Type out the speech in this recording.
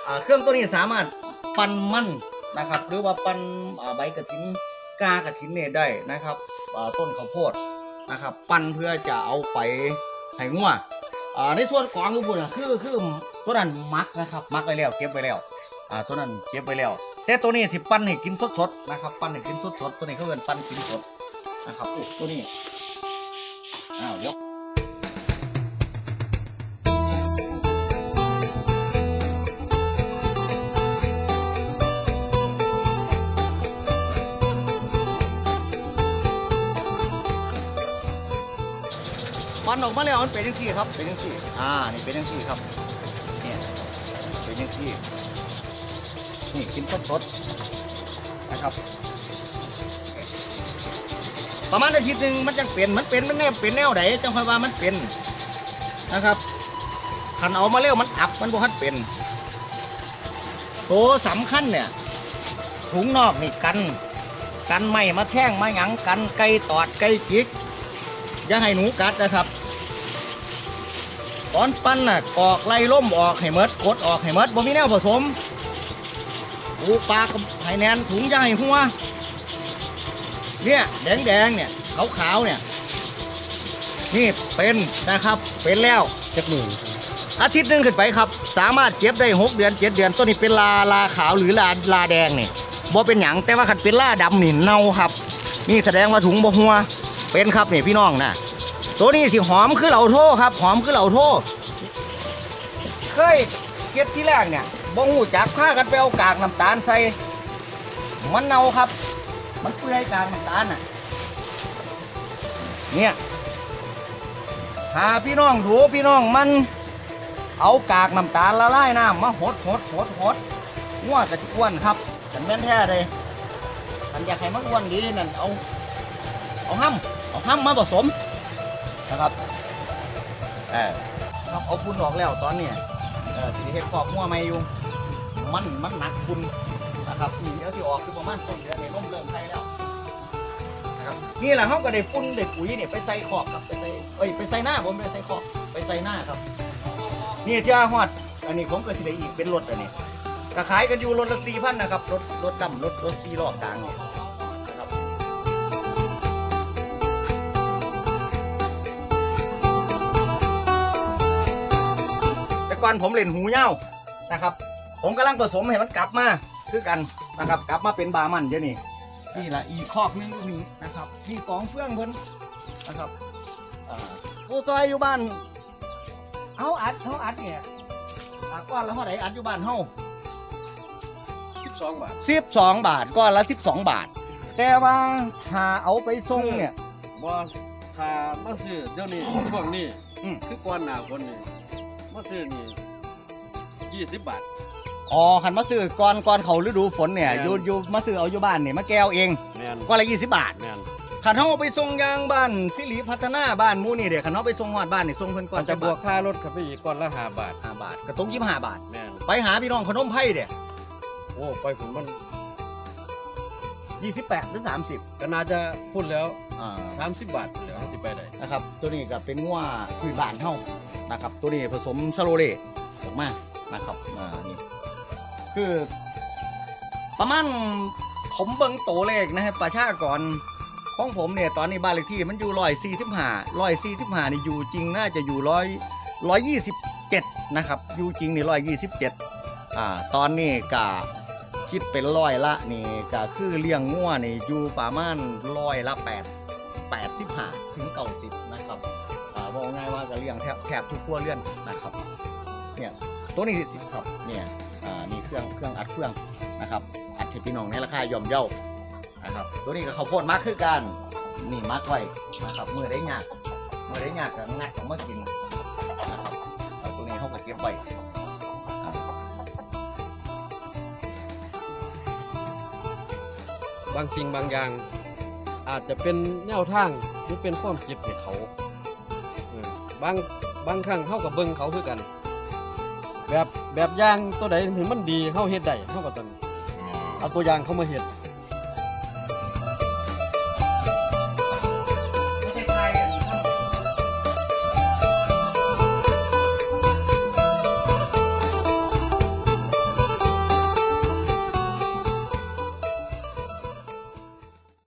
เครื่องตัวนี้สามารถปั่นมันนะครับหรือว่าปั่นใบกระถินกากระถินเนี่ยได้นะครับต้นข้าวโพดนะครับปั่นเพื่อจะเอาไปให้งัวในส่วนกองทุกคนคือตัวนั้นมักนะครับมักไปแล้วเก็บไปแล้วตัวนั้นเก็บไปแล้วแต่ตัวนี้สิปั่นให้กินสดๆนะครับปั่นให้กินสดๆตัวนี้เขาเรียกปั่นกินสดนะครับตัวนี้เดี๋ยวปั่นออกมาแล้วมันเป็นยังซี่ครับเป็นยังซี่นี่เป็นยังซี่ครับเนี่ยเป็นยังซี่นี่กินสดๆนะครับประมาณอาทิตย์หนึ่งมันจังเป็นมันแนบเป็นแนวไหนจังค่อยว่ามันเป็นนะครับขันเอามาเร็วมันอับมันบ่ทันเป็นโตสำคัญเนี่ยถุงนอกนี่กันไม่มาแท่งมาหยังกันไก่ตอดไก่จิกอย่าให้หนูกัดนะครับตอนปั้นน่ะกอกไล่ล่มออกให้เมดกดออกให้เมดบ่มีแนวผสมปูปลากับไห่แนนถุงอย่าให้หัวเนี่ยแดงเนี่ยขาวเนี่ยนี่เป็นนะครับเป็นแล้วจักหนึ่งอาทิตย์หนึ่งขึ้นไปครับสามารถเก็บได้6 เดือน7 เดือนต้นนี้เป็นลาขาวหรือลาแดงเนี่ยบ่เป็นหยังแต่ว่าขัดเป็นลาดำนี่เน่าครับนี่แสดงว่าถุงบ่หัวเป็นครับนี่พี่น้องนะตัวนี้สิหอมคือเหล่าโทครับหอมคือเหล่าโทเคยเก็บที่แรกเนี่ยบ่หูจักผ้ากันไปเอากากน้ำตาลใส่มันเน่าครับมันเปื่อยกากน้ำตาลน่ะเนี่ยหาพี่น้องดูพี่น้องมันเอากากน้ำตาลละลายน้ำมาหดงัวกระติอ้วนครับฉันแม่นแท้เลยฉันอยากให้มันอ้วนดีนั่นเอาห้ำมาผสมนะครับครับเอาพุ่นออกแล้วตอนนี้สีเห็ดขอบหัวไม่อยู่มันหนักพุ่นนะครับนี่เดี๋ยวที่ออกคือประมาณต้นเดือนในร่มเริ่มใส่แล้วนะครับนี่แหละเขาก็ได้พุ่นได้ปุ๋ยเนี่ยไปใส่ขอบครับไปใส่หน้าผมไปใส่ขอบไปใส่หน้าครับนี่ที่ฮอดอันนี้ผมก็สิได้อีกเป็นรถอันนี้ก็ขายกันอยู่รถละ4,000นะครับรถดำรถ4 ล้อกลางนะครับแต่ก่อนผมเล่นหูเย้านะครับผมกำลังผสมให้มันกลับมาคือกันนะครับกลับมาเป็นบามันเดี๋ยวนี้นี่แหละอีคอกนึงตรงนี้นะครับนี่กองเฟื่องเพิ่นนะครับผู้ซอยอยู่บ้านเขาอัดเนี่ยก้อนละเท่าไหร่อัดอยู่บ้านเฮา12 บาท12 บาทก้อนละ12 บาทแต่ว่าถ้าเอาไปส่งเนี่ยบ่ถ้ามาซื้อเดี๋ยวนี้ช่วงนี้คือก่อนหน้าฝนนี่มาซื้อนี่20 บาทคันมาซื้อก่อนเขาฤดูฝนเนี่ยอยู่มาซื้อเอาอยู่บ้านเนี่ยมาแก้วเองก้อนละ20 บาทขันเขาเอาไปส่งยางบ้านสิริพัฒนาบ้านมูนี่เดี๋ยวขันเขาไปส่งฮอดบ้านนี่ส่งเพิ่นก่อนจะบวกค่ารถเข้าไปอีกก่อนละ5 บาทกระตุ้ง25 บาทไปหาพี่น้องขนมไผ่เดี๋ยโอ้ไปผมมัน 28 หรือ 30 ก็น่าจะพูดแล้ว30 บาทแล้วที่ไปได้นะครับตัวนี้ก็เป็นงัวพื้นบ้านเฮานะครับตัวนี้ผสมชาโลเล่ออกมานะครับนี่คือประมาณผมเบิ่งโตเลขนะครับประชากรของผมเนี่ยตอนนี้บ้านเลขที่มันอยู่145นี่อยู่จริงน่าจะอยู่127นะครับอยู่จริงนี่127ตอนนี้ก็คิดเป็นละนี่ก็คือเลี้ยงงัวนี่อยู่ประมาณ85 ถึง 90นะครับบอกง่ายว่าก็เลี้ยงแทบทุกครัวเรือนนะครับเนี่ยตัวนี้10ครับเนี่ยนี่เครื่องอัดเฟืองนะครับอัดให้พี่น้องในราคาย่อมเยานะครับตัวนี้ก็ข้าวโพดมักคือกันนี่มักไว้นะครับเมื่อได้งากก็งัดออกมากินนะครับตัวนี้เขาก็เก็บไว้บางสิ่งบางอย่างอาจจะเป็นแนวทางหรือเป็นความคิดให้เขาบางครั้งเขากับเบิ้งเขาคือกันแบบอย่างตัวใดถึงมันดีเขาเฮ็ดได้เขาก็ต้องเอาตัวอย่างเขามาเฮ็ด